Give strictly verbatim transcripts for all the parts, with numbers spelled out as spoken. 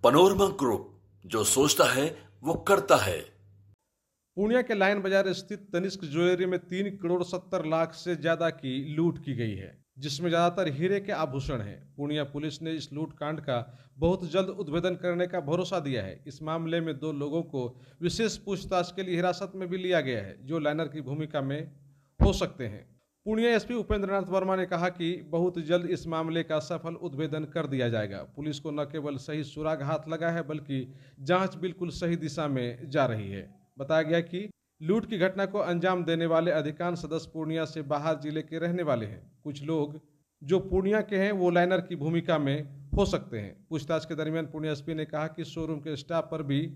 Panorama group, जो सोचता है वो करता है। पूर्णिया के लाइन बाजार स्थित तनिष्क ज्वेलरी में तीन करोड़ सत्तर लाख से ज्यादा की लूट की गई है, जिसमें ज्यादातर हीरे के आभूषण हैं। पूर्णिया पुलिस ने इस लूट कांड का बहुत जल्द उद्भेदन करने का भरोसा दिया है। इस मामले में दो लोगों को विशेष पूछताछ के लिए हिरासत में भी लिया गया है, जो लाइनर की भूमिका में हो सकते हैं। पूर्णिया एसपी उपेंद्र नाथ वर्मा ने कहा कि बहुत जल्द इस मामले का सफल उद्भेदन कर दिया जाएगा। पुलिस को न केवल सही सुराग हाथ लगा है, बल्कि जांच बिल्कुल सही दिशा में जा रही है। बताया गया कि लूट की घटना को अंजाम देने वाले अधिकांश सदस्य पूर्णिया से बाहर जिले के रहने वाले हैं। कुछ लोग जो पूर्णिया के हैं वो लाइनर की भूमिका में हो सकते हैं। पूछताछ के दरमियान पूर्णिया एसपी ने कहा कि शोरूम के स्टाफ पर भी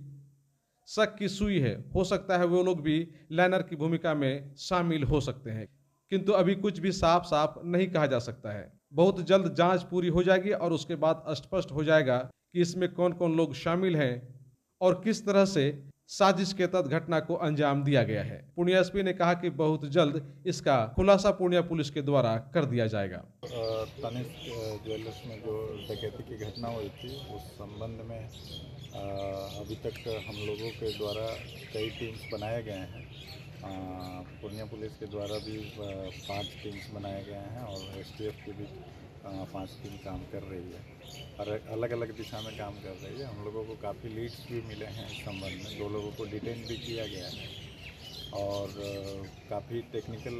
शक की सुई है। हो सकता है वो लोग भी लाइनर की भूमिका में शामिल हो सकते हैं, किंतु अभी कुछ भी साफ साफ नहीं कहा जा सकता है। बहुत जल्द जांच पूरी हो जाएगी और उसके बाद स्पष्ट हो जाएगा कि इसमें कौन कौन लोग शामिल हैं और किस तरह से साजिश के तहत घटना को अंजाम दिया गया है। पूर्णिया एसपी ने कहा कि बहुत जल्द इसका खुलासा पूर्णिया पुलिस के द्वारा कर दिया जाएगा। तनिष्क ज्वेलर्स में जो डकैती की घटना हुई थी, उस संबंध में अभी तक हम लोगों के द्वारा कई टीम्स बनाए गए हैं। पूर्णिया पुलिस के द्वारा भी पांच टीम्स बनाए गए हैं और एसटीएफ की भी पांच टीम काम कर रही है और अलग अलग दिशा में काम कर रही है। हम लोगों को काफ़ी लीड्स भी मिले हैं इस संबंध में। दो लोगों को डिटेन भी किया गया है और काफ़ी टेक्निकल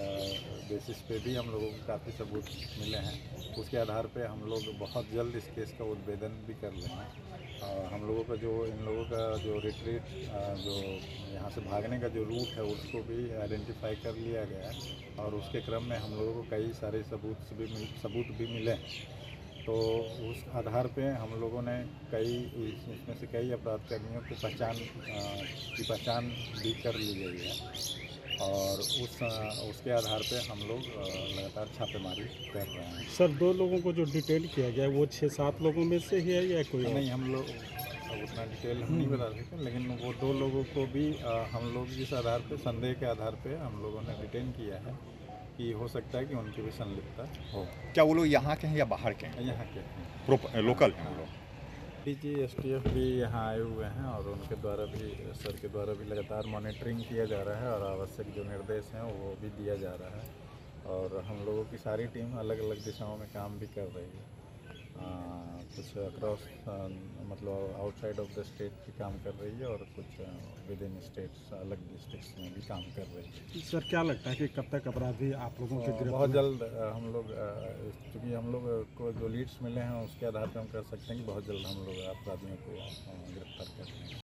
बेसिस पे भी हम लोगों को काफ़ी सबूत मिले हैं। उसके आधार पे हम लोग बहुत जल्द इस केस का उद्भेदन भी कर लेंगे। हम लोगों का जो इन लोगों का जो रिट्रीट जो यहाँ से भागने का जो रूट है उसको भी आइडेंटिफाई कर लिया गया है और उसके क्रम में हम लोगों को कई सारे सबूत भी मिल सबूत भी मिले। तो उस आधार पे हम लोगों ने कई इसमें से कई अपराधकर्मियों को पहचान की पहचान भी कर ली गई है और उस उसके आधार पे हम लोग लगातार छापेमारी कर रहे हैं। सर, दो लोगों को जो डिटेल किया गया है वो छः सात लोगों में से ही है या कोई नहीं? हम लोग उतना डिटेल हम नहीं बता सकते, लेकिन वो दो लोगों को भी हम लोग इस आधार पे संदेह के आधार पे हम लोगों ने डिटेन किया है कि हो सकता है कि उनकी भी संलिप्तता हो। क्या वो लोग यहाँ के हैं या बाहर के हैं? यहाँ के हैं, लोकल हैं लोग। डीजी एसटीएफ भी यहाँ आए हुए हैं और उनके द्वारा भी सर के द्वारा भी लगातार मॉनिटरिंग किया जा रहा है और आवश्यक जो निर्देश हैं वो भी दिया जा रहा है और हम लोगों की सारी टीम अलग अलग दिशाओं में काम भी कर रही है। आ, कुछ अक्रॉस मतलब आउटसाइड ऑफ द स्टेट भी काम कर रही है और कुछ विद इन स्टेट्स अलग डिस्ट्रिक्ट्स में भी काम कर रही है। सर, क्या लगता है कि कब तक अपराधी आप लोगों के गिरफ्तार? बहुत जल्द हम लोग, क्योंकि हम लोग को जो लीड्स मिले हैं उसके आधार पर हम कर सकते हैं कि बहुत जल्द हम लोग अपराधियों को गिरफ्तार कर लेंगे।